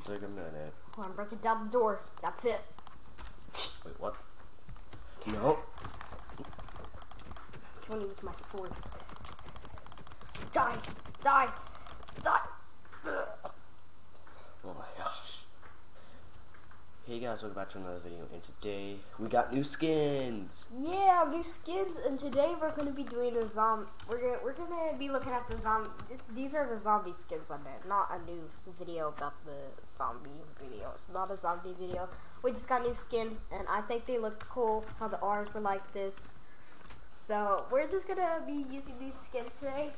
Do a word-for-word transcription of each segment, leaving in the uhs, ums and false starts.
take a minute. Hold on, break it down the door. That's it. Wait, what? No. Kill me with my sword. Die! Die! Die! Oh my gosh. Hey guys, welcome back to another video, and today we got new skins. Yeah, new skins, and today we're gonna be doing a zombie. We're gonna we're gonna be looking at the zombie. This, these are the zombie skins on it, not a new video about the zombie video. It's not a zombie video. We just got new skins, and I think they look cool. How the arms were like this. So we're just gonna be using these skins today.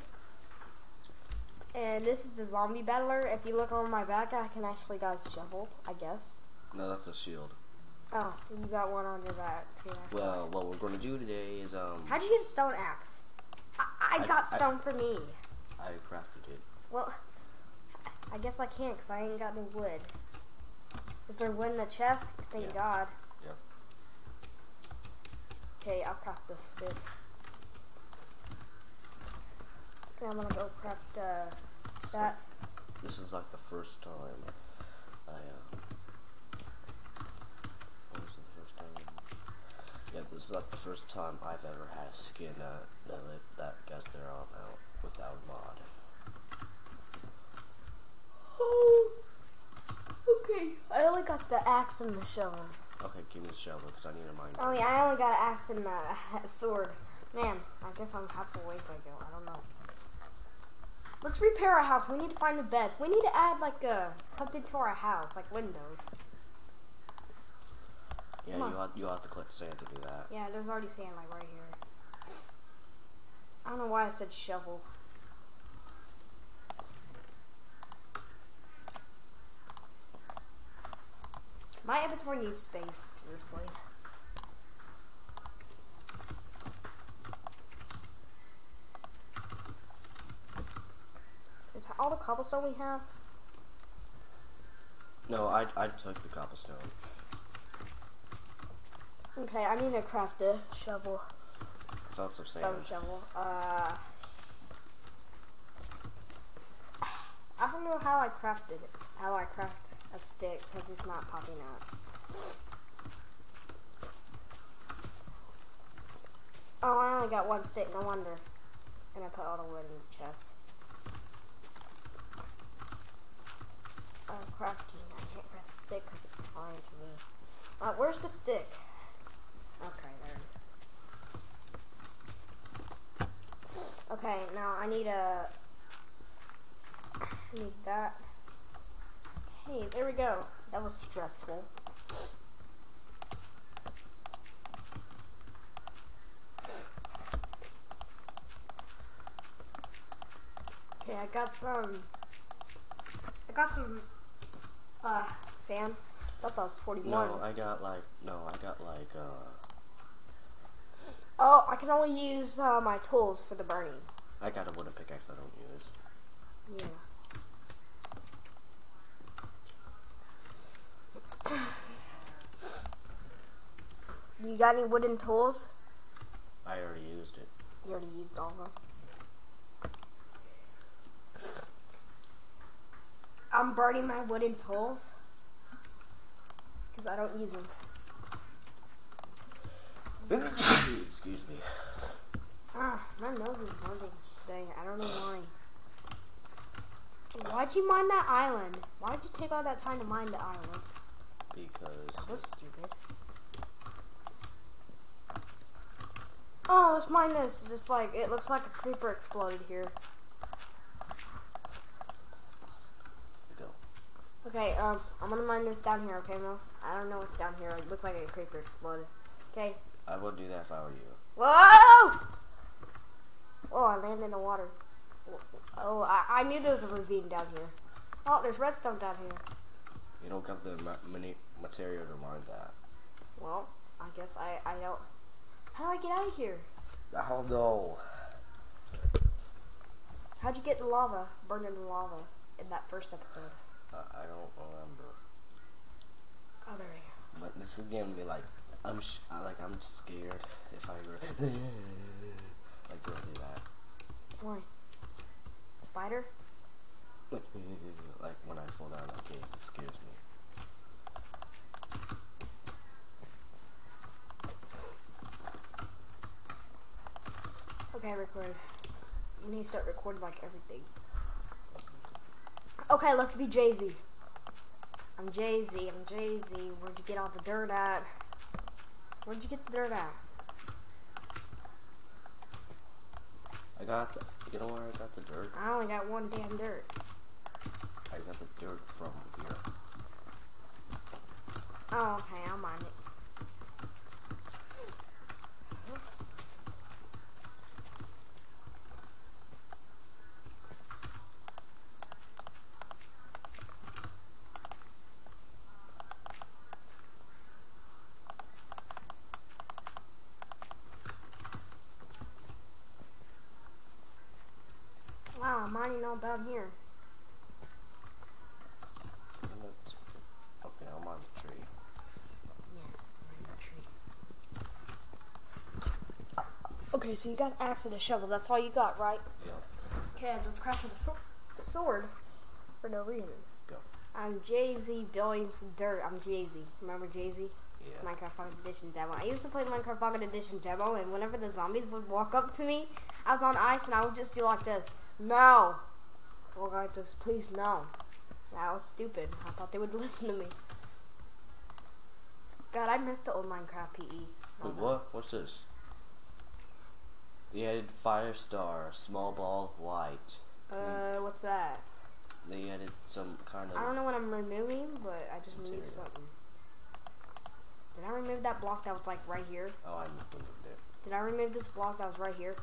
And this is the zombie battler. If you look on my back, I can actually got a shovel, I guess. No, that's the shield. Oh, you got one on your back too. I Well, what we're gonna do today is um. How'd you get a stone axe? I, I, I got stone I, for me. I crafted it. Well, I guess I can't because I ain't got no wood. Is there wood in the chest? Thank yeah. God. Yep. Okay, I'll craft this stick. And I'm gonna go craft uh, that. This is like the first time I uh. What was it, the first time? Yeah, this is like the first time I've ever had a skin uh, that that gets there on out without a mod. Oh, okay. I only got the axe and the shovel. Okay, give me the shovel because I need a mine. Oh yeah, I only got an axe and a sword. Man, I guess I'm halfway to go. I don't know. Let's repair our house. We need to find the beds. We need to add like uh, something to our house, like windows. Yeah, you have, you have to collect sand to do that. Yeah, there's already sand like right here. I don't know why I said shovel. My inventory needs space, seriously. Is that all the cobblestone we have? No, I, I took the cobblestone. Okay, I need to craft a shovel. Found some sand. Stone shovel. Uh, I don't know how I crafted it. How I craft a stick because it's not popping out. Oh, I only got one stick. No wonder. And I put all the wood in the chest. Uh, crafting. I can't craft the stick because it's flying to me. Uh, where's the stick? Okay, there it is. Okay, now I need a. I need that. Hey, there we go. That was stressful. Okay, I got some. I got some. Uh, sand. I thought that was forty-one. No, I got like no, I got like uh. Oh, I can only use uh, my tools for the burning. I got a wooden pickaxe I don't use. Yeah. You got any wooden tools? I already used it. You already used all of them. I'm burning my wooden tools because I don't use them. Excuse me. Ah, my nose is burning today. I don't know why. Why'd you mine that island? Why'd you take all that time to mine the island? Because that was stupid. Oh, let's mine this. Just like it looks like a creeper exploded here. Go. Okay, um, I'm gonna mine this down here. Okay, Mouse. I don't know what's down here. It looks like a creeper exploded. Okay. I would do that if I were you. Whoa! Oh, I landed in the water. Oh, I, I knew there was a ravine down here. Oh, there's redstone down here. You don't got the ma many material to mine that. Well, I guess I, I don't. How do I get out of here? I don't know. How'd you get the lava? Burned in the lava in that first episode. Uh, I don't remember. Oh, there we go. But this is gonna be like I'm sh like I'm scared if I were like go do that. Why? Spider? Like when I fall down that cave, it scares me. Okay, record. You need to start recording like everything. Okay, let's be Jay-Z. I'm Jay-Z. I'm Jay-Z. Where'd you get all the dirt at? Where'd you get the dirt at? I got the, you know where I got the dirt? I only got one damn dirt. I got the dirt from here. Oh, okay, I'll mind it. Wow, I'm mining all down here. Okay, I'm on the tree. Yeah, I'm on the tree. Okay, so you got an axe and a shovel. That's all you got, right? Yeah. Okay, I just crafted a so sword for no reason. Go. I'm Jay-Z building some dirt. I'm Jay-Z. Remember Jay-Z? Yeah. Minecraft Pocket Edition demo. I used to play Minecraft Pocket Edition demo, and whenever the zombies would walk up to me, I was on ice, and I would just do like this. No! Walk like this, please, no. That was stupid. I thought they would listen to me. God, I missed the old Minecraft P E. Wait, what? What's this? They added Firestar, small ball, white. Uh, what's that? They added some kind of... I don't know what I'm removing, but I just material. removed something. Did I remove that block that was like right here? Oh, I removed it. Did I remove this block that was right here?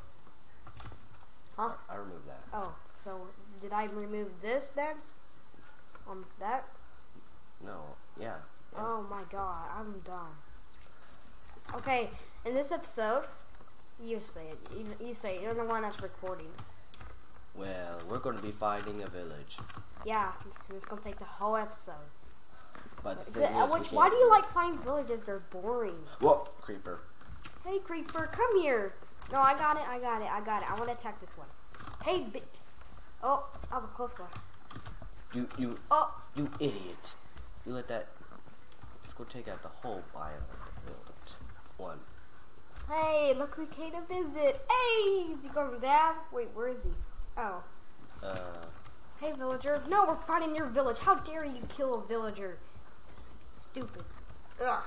Huh? I, I removed that. Oh, so did I remove this then? Um, that? No, yeah. yeah. Oh my god, I'm done. Okay, in this episode, you say it. You, you say it. You're the one that's recording. Well, we're going to be finding a village. Yeah, it's gonna take the whole episode. But the Is thing it- is, we which, can't why do you it. like finding villages? They're boring. Whoa, creeper. Hey, creeper, come here. No, I got it. I got it. I got it. I want to attack this one. Hey, bi oh, that was a close one. You, you, Oh, you idiot. You let that... Let's go take out the whole biome and build it. One. hey, look who came to visit. Hey, is he going to dad? Wait, where is he? Oh. Uh... Hey, villager. No, we're fighting your village. How dare you kill a villager? Stupid. Ugh.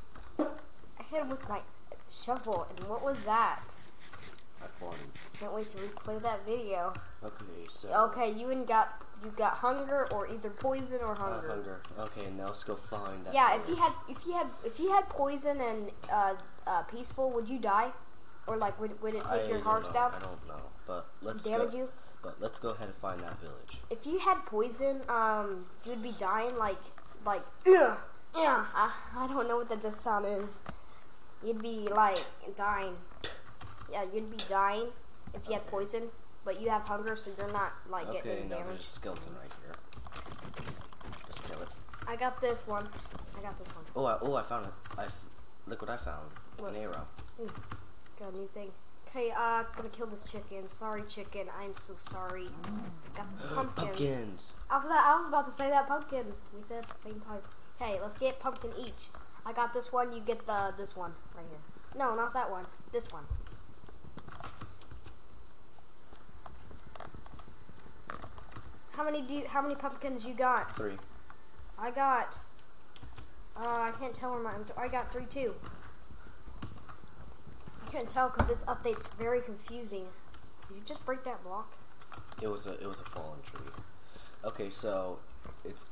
I hit him with my shovel, and what was that? I fought him. Can't wait to replay that video. Okay, so... Okay, you and got you got hunger or either poison or Uh, hunger. hunger. Okay, now let's go find that Yeah, if village. you had if you had if you had poison and uh, uh, peaceful, would you die? Or like would would it take I your don't hearts know. down? I don't know, but let's Damage go. you? But let's go ahead and find that village. If you had poison, um, you'd be dying like like ugh, yeah. I, I don't know what that this sound is. You'd be like dying. Yeah, you'd be dying if you had poison, but you have hunger, so you're not like Okay, getting now damage. there's a skeleton right here. Just kill it. I got this one. I got this one. Oh, I, oh, I found it. I f look what I found. What? An arrow. Ooh, got a new thing. Okay, uh, gonna kill this chicken. Sorry, chicken. I'm so sorry. Got some pumpkins. Pumpkins. I was, I was about to say that pumpkins. We said at the same time. Okay, let's get pumpkin each. I got this one. You get the this one right here. No, not that one. This one. How many do you, how many pumpkins you got? Three. I got. Uh, I can't tell where my. I got three too. I can't tell because this update's very confusing. Did you just break that block? It was a it was a fallen tree. Okay, so it's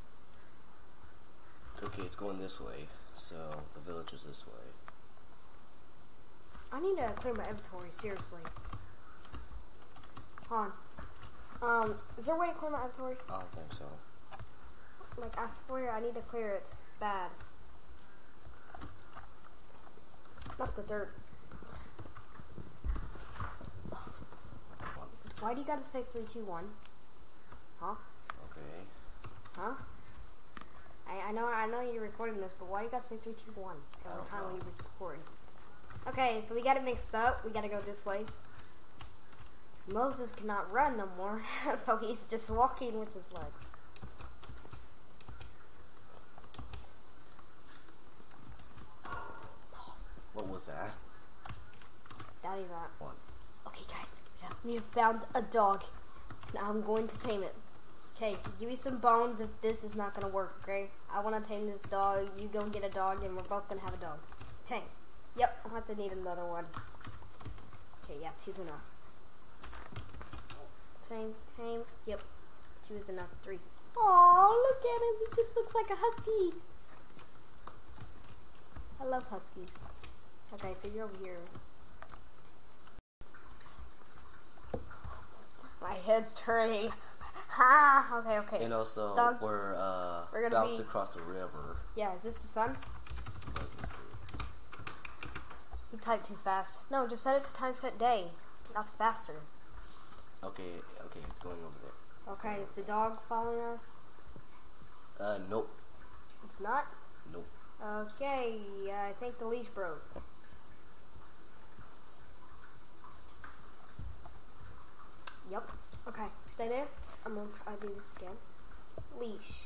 okay. It's going this way. So the village is this way. I need to clear my inventory, seriously. Hold on. Um, is there a way to clear my inventory? I don't think so. Like, I swear I need to clear it bad. Not the dirt. Why do you gotta say three, two, one? Huh? Okay. Huh? I, I know I know you're recording this, but why do you gotta say three, two, one I all the don't time know. when you record? Okay, so we got it mixed up. We gotta go this way. Moses cannot run no more, so he's just walking with his legs. What was that? Daddy that. One. Okay, guys, we have found a dog. Now I'm going to tame it. Okay, give me some bones if this is not gonna work, okay? I wanna tame this dog, you go get a dog, and we're both gonna have a dog. Tame. Yep, I'll have to need another one. Okay, yeah, two's enough. Tame, tame, yep. Two is enough, three. Oh, look at him, he just looks like a husky. I love huskies. Okay, so you're over here. My head's turning. Ha! Okay, okay. And also, Dog. we're, uh, We're gonna about be- to cross the river. Yeah, is this the sun? Let me see. You typed too fast. No, just set it to time set day. That's faster. Okay, okay, it's going over there. Okay, is the dog following us? Uh, nope. It's not? Nope. Okay, uh, I think the leash broke. Yep. Okay, stay there. I'm gonna try to do this again. Leash.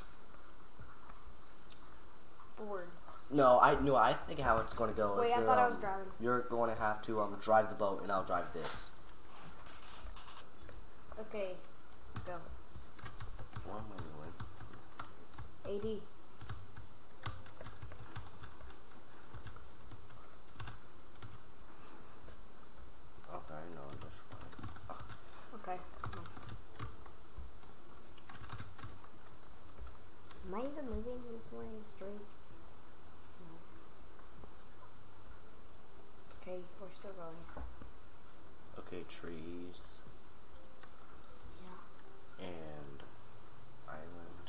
Board. No, I no, I think how it's going to go Wait, is I you're, thought I was um, driving. You're going to have to um drive the boat, and I'll drive this. Okay, let's go. What am I doing? A D. Okay, I know this one. Oh, Okay, come on. Am I even moving this way straight? No. Okay, we're still going. okay, trees Yeah. and island.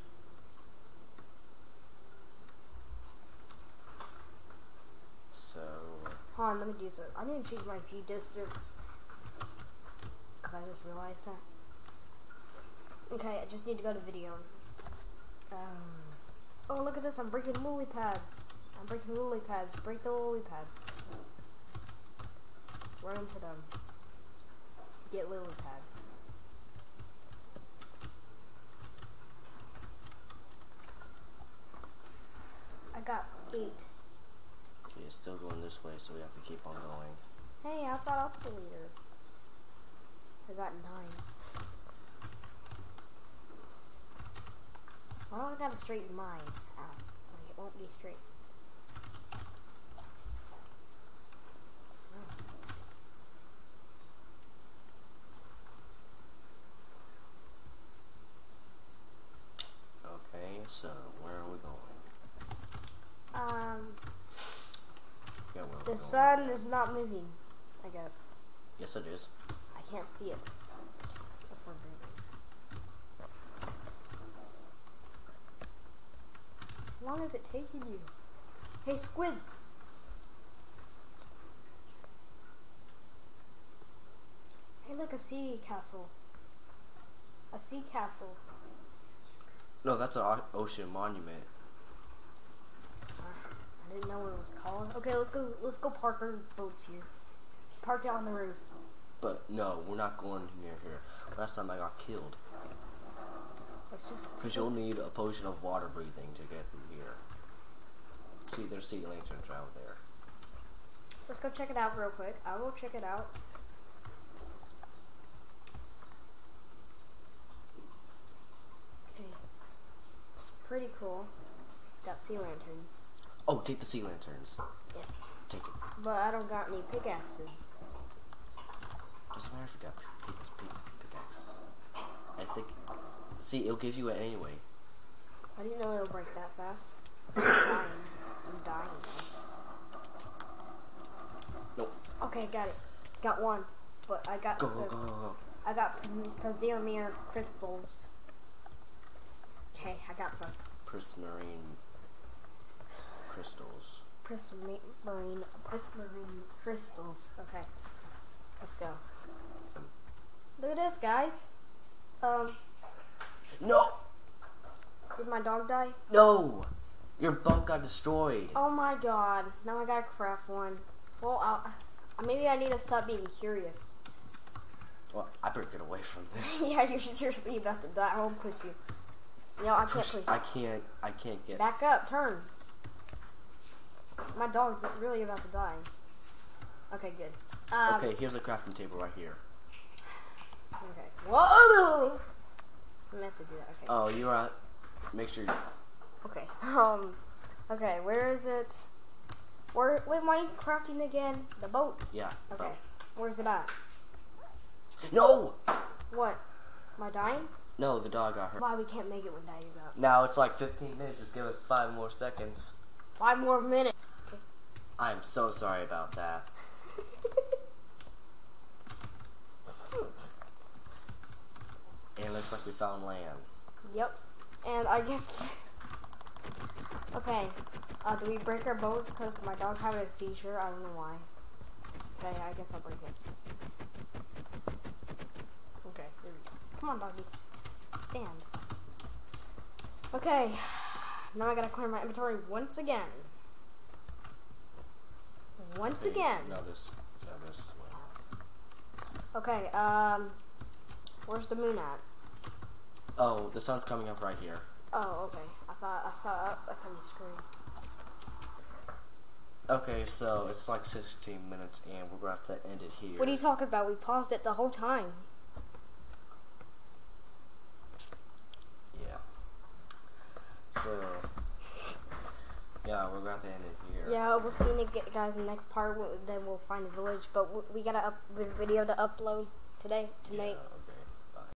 So Hold on, let me do some. I need to change my view distance. Because I just realized that. Okay, I just need to go to video. Um, oh, look at this. I'm breaking lily pads. I'm breaking lily pads. Break the lily pads. Run into them. Get lily pads. I got eight. okay, it's still going this way, so we have to keep on going. Hey, I thought I was the leader. I got nine. Why don't I gotta straighten mine out? Like, it won't be straight. Okay, so where are we going? Um, Yeah, where we're the going. sun is not moving, I guess. Yes, it is. I can't see it. If we're moving. How long is it taking you? Hey, squids! Hey, look, a sea castle. A sea castle. No, that's an o- ocean monument. Uh, I didn't know what it was called. Okay, let's go. Let's go park our boats here. Park it on the roof. But no, we're not going near here. Last time I got killed. Let's just. Because you'll need a potion of water breathing to get through here. See, there's sea lanterns out there. Let's go check it out real quick. I will check it out. Okay. It's pretty cool. It's got sea lanterns. Oh, take the sea lanterns. Yeah. Take it. But I don't got any pickaxes. Doesn't matter if you got pick, pick, pickaxes. I think. See, it'll give you it anyway. I didn't know it'll break that fast. I'm dying. I'm dying. Nope. Okay, got it. Got one. But I got Go, some, go, go, go, go. I got Pazirmir crystals. Okay, I got some. Prismarine crystals. Prismarine, prismarine crystals. Okay, let's go. Look at this, guys. Um, No! did my dog die? No! Your boat got destroyed. Oh my god! Now I gotta craft one. Well, I'll, maybe I need to stop being curious. Well, I better get away from this. Yeah, you're seriously about to die. I won't push you. No, I can't Push- push. I can't. I can't get. Back up, turn. My dog's really about to die. Okay, good. Um, okay, here's a crafting table right here. Okay. Whoa! I meant to do that. Okay. Oh, you're right. Make sure you... Okay. Um. Okay, where is it? Where? Wait, am I crafting again? The boat? Yeah. Okay. Boat. Where's it at? No! What? Am I dying? No, the dog got hurt. Why we can't make it when Daddy's up? Now it's like fifteen minutes. Just give us five more seconds. Five more minutes. Okay. I'm so sorry about that. And it looks like we found land. Yep. And I guess... Okay. Uh, do we break our boats? Because my dog's having a seizure. I don't know why. Okay, I guess I'll break it. Okay, here we go. Come on, doggy. Stand. Okay. Now I gotta clear my inventory once again. Once Okay, again. No, this. No, this way. Okay, um... where's the moon at? Oh, the sun's coming up right here. Oh, okay. I thought I saw it up on the screen. Okay, so it's like sixteen minutes, and we're gonna have to end it here. What are you talking about? We paused it the whole time. Yeah. So, yeah, we're gonna have to end it here. Yeah, we'll see you guys in the next part. Then we'll find the village. But we gotta up the video to upload today, tonight. Yeah.